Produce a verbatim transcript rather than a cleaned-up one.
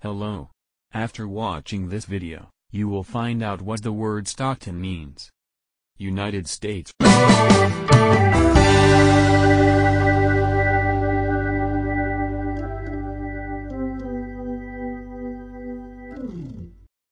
Hello. After watching this video, you will find out what the word Stockton means. United States.